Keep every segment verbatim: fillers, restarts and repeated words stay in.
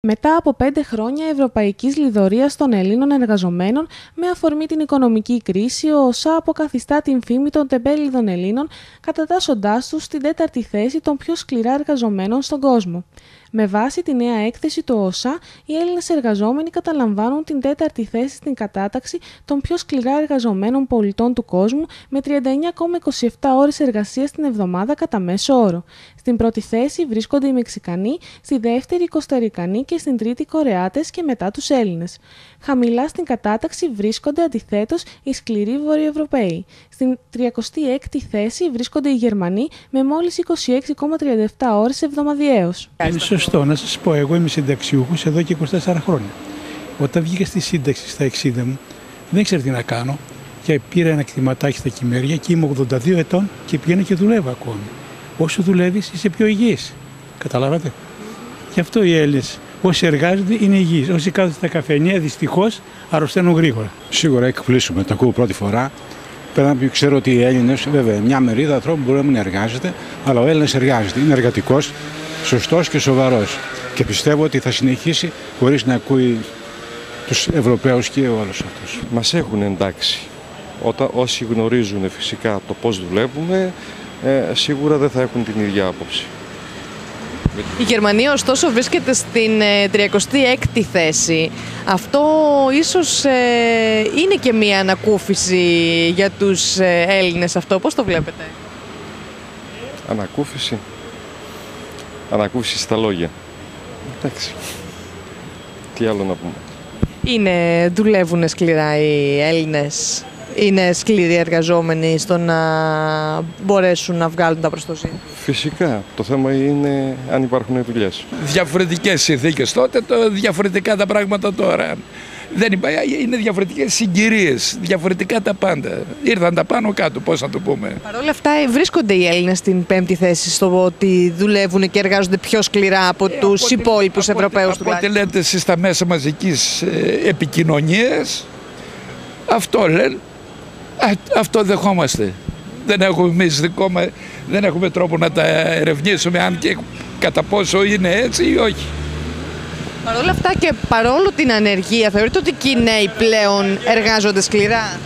Μετά από πέντε χρόνια ευρωπαϊκής λιδωρείας των Ελλήνων εργαζομένων, με αφορμή την οικονομική κρίση, ο ΟΣΑ αποκαθιστά την φήμη των τεμπέληδων Ελλήνων, κατατάσσοντάς τους στην τέταρτη θέση των πιο σκληρά εργαζομένων στον κόσμο. Με βάση τη νέα έκθεση του ΟΣΑ, οι Έλληνες εργαζόμενοι καταλαμβάνουν την τέταρτη θέση στην κατάταξη των πιο σκληρά εργαζομένων πολιτών του κόσμου, με τριάντα εννέα κόμμα είκοσι επτά ώρες εργασίας την εβδομάδα κατά μέσο όρο. Στην πρώτη θέση βρίσκονται οι Μεξικανοί, στη δεύτερη οι Κοσταρικανοί και στην τρίτη οι Κορεάτες και μετά τους Έλληνες. Χαμηλά στην κατάταξη βρίσκονται αντιθέτως οι σκληροί Βορειοευρωπαίοι. Στην τριακοστή έκτη θέση βρίσκονται οι Γερμανοί με μόλις είκοσι έξι κόμμα τριάντα επτά ώρες εβδομαδιαίως. Είναι σωστό να σας πω, εγώ είμαι συνταξιούχος εδώ και είκοσι τέσσερα χρόνια. Όταν βγήκα στη σύνταξη στα εξήντα μου, δεν ήξερα τι να κάνω και πήρα ένα κτηματάκι στα Κυμέρια και είμαι ογδόντα δύο ετών και πήγαινα και δουλεύω ακόμη. Όσο δουλεύεις είσαι πιο υγιής. Καταλάβατε. Γι' αυτό οι Έλληνες όσοι εργάζονται είναι υγιείς. Όσοι κάθονται στα καφενεία δυστυχώς αρρωσταίνουν γρήγορα. Σίγουρα εκπλήσουμε, το ακούω πρώτη φορά. Πέρα να ξέρω ότι οι Έλληνες, βέβαια, μια μερίδα ανθρώπων μπορεί να μην εργάζεται, αλλά ο Έλληνας εργάζεται. Είναι εργατικός, σωστός και σοβαρός. Και πιστεύω ότι θα συνεχίσει χωρίς να ακούει τους Ευρωπαίους και όλους αυτούς. Μας έχουν εντάξει. Όταν, όσοι γνωρίζουν φυσικά το πώς δουλεύουμε, ε, σίγουρα δεν θα έχουν την ίδια άποψη. Η Γερμανία ωστόσο βρίσκεται στην ε, τριακοστή έκτη θέση. Αυτό ίσως ε, είναι και μία ανακούφιση για τους ε, Έλληνες αυτό. Πώς το βλέπετε? Ανακούφιση. Ανακούφιση στα λόγια. Εντάξει. Τι άλλο να πούμε. Είναι, δουλεύουν σκληρά οι Έλληνες. Είναι σκληροί εργαζόμενοι στο να μπορέσουν να βγάλουν τα προστοζήν. Φυσικά. Το θέμα είναι αν υπάρχουν δουλειές. Διαφορετικές συνθήκες τότε, το διαφορετικά τα πράγματα τώρα. Δεν υπάρχει, είναι διαφορετικές συγκυρίες, διαφορετικά τα πάντα. Ήρθαν τα πάνω κάτω, πώς να το πούμε. Παρ' όλα αυτά βρίσκονται οι Έλληνες στην πέμπτη θέση στο ότι δουλεύουν και εργάζονται πιο σκληρά από ε, τους από υπόλοιπους από Ευρωπαίους τουλάχιστον. Από ό,τι λέτε εσείς στα μέσα μαζικής ε, επικοινωνίας, αυτό λένε. Α, αυτό δεχόμαστε. Δεν έχουμε εμείς δικό μας, δεν έχουμε τρόπο να τα ερευνήσουμε αν και κατά πόσο είναι έτσι ή όχι. Παρ' όλα αυτά και παρόλο την ανεργία, θεωρείτε ότι και οι νέοι πλέον εργάζονται σκληρά?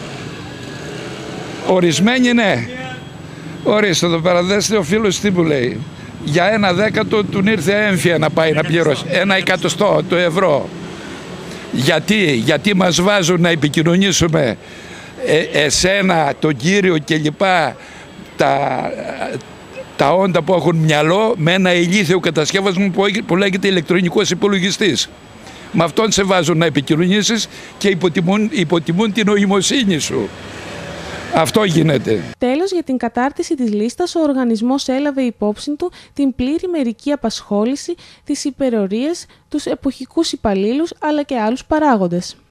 Ορισμένοι ναι. Ορίστε εδώ πέρα, δέστε ο φίλος τι μου λέει. Για ένα δέκατο του ήρθε έμφυα να πάει να πληρώσει. Ένα εκατοστό του ευρώ. Γιατί, γιατί μας βάζουν να επικοινωνήσουμε ε, εσένα, τον κύριο κλπ. Τα, τα όντα που έχουν μυαλό με ένα ηλίθιο κατασκεύασμα που, που λέγεται ηλεκτρονικός υπολογιστής. Με αυτόν σε βάζουν να επικοινωνήσεις και υποτιμούν, υποτιμούν την νοημοσύνη σου. Αυτό γίνεται. Τέλος, για την κατάρτιση της λίστας, ο οργανισμός έλαβε υπόψη του την πλήρη μερική απασχόληση, τις υπερορίες, τους εποχικούς υπαλλήλους αλλά και άλλους παράγοντες.